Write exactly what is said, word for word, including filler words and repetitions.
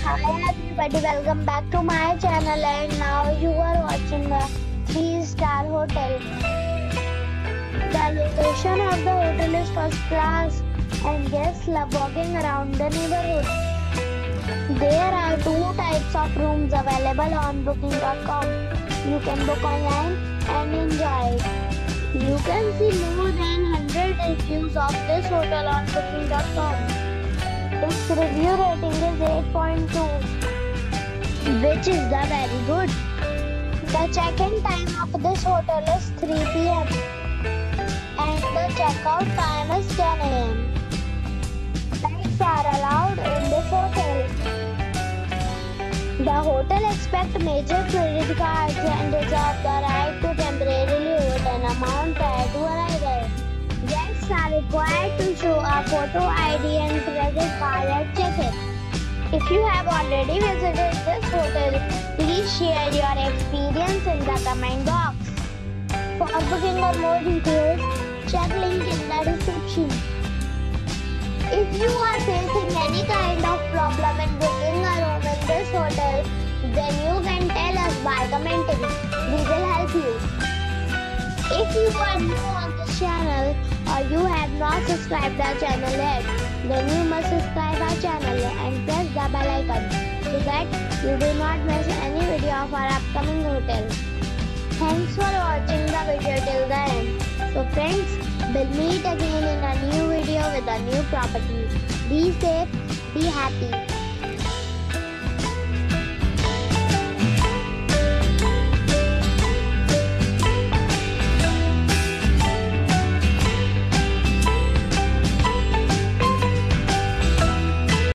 Hi everybody, welcome back to my channel, and now you are watching a three star hotel. The location of the hotel is first class and guests love walking around the neighborhood. There are two types of rooms available on booking dot com. You can book online and enjoy it. You can see more than one hundred reviews of this hotel on booking dot com. Its review rating is eight point two, which is the very good. The check-in time of this hotel is three p m and the check-out time is ten a m Pets are allowed in this hotel. The hotel accepts major credit cards and reserves the right to temporarily hold an amount prior to arrival. Guests are required to show a photo I D and credit card at check-in. If you have already visited this hotel, please share your experience in the comment box. For booking or more details, check link in the description. If you are facing any kind of problem in booking a room in this hotel, then you can tell us by commenting. We will help you. If you are new on this channel or you have not subscribed our channel yet, then you must subscribe our channel and press the bell icon so that you do not miss any video of our upcoming hotel. Thanks for watching the video till the end. So friends, we'll meet again in a new video with a new property. Be safe, be happy.